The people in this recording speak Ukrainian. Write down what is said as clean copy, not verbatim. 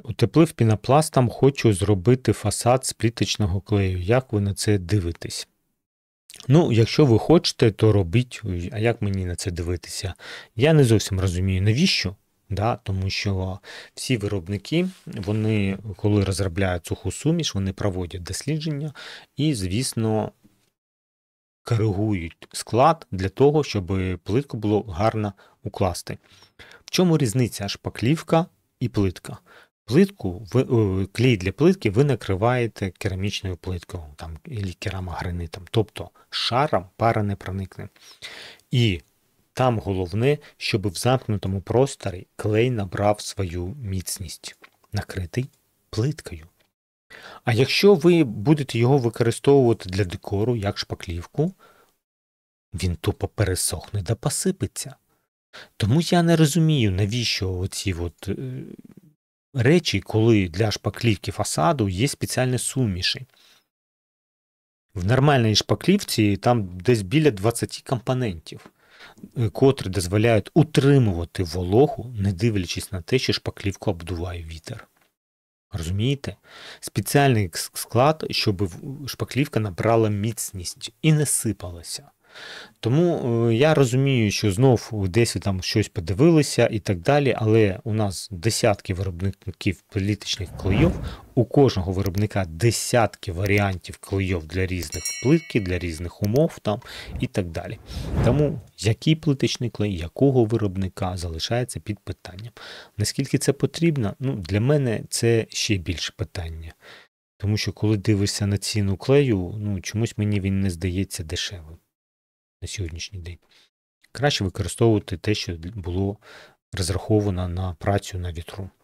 Утеплив пінопластом, хочу зробити фасад з пліточного клею. Як ви на це дивитесь? Ну, якщо ви хочете, то робіть. А як мені на це дивитися? Я не зовсім розумію, навіщо? Да, тому що всі виробники, вони, коли розробляють суху суміш, вони проводять дослідження і, звісно, коригують склад для того, щоб плитку було гарно укласти. В чому різниця шпаклівка і плитка? Клей для плитки ви накриваєте керамічною плиткою там, або керамогранитом, тобто шаром пара не проникне. І там головне, щоб в замкнутому просторі клей набрав свою міцність, накритий плиткою. А якщо ви будете його використовувати для декору, як шпаклівку, він тупо пересохне да посипеться. Тому я не розумію, навіщо оці речі, коли для шпаклівки фасаду є спеціальні суміші. В нормальній шпаклівці там десь біля 20 компонентів, котрі дозволяють утримувати вологу, не дивлячись на те, що шпаклівку обдуває вітер. Розумієте? Спеціальний склад, щоб шпаклівка набрала міцність і не сипалася. Тому я розумію, що знов десь ви там щось подивилися і так далі, але у нас десятки виробників плиточних клейів, у кожного виробника десятки варіантів клейів для різних плитки, для різних умов там і так далі. Тому який плиточний клей, якого виробника залишається під питанням. Наскільки це потрібно? Ну, для мене це ще більше питання. Тому що коли дивишся на ціну клею, ну чомусь мені він не здається дешевим на сьогоднішній день. Краще використовувати те, що було розраховано на працю на вітру.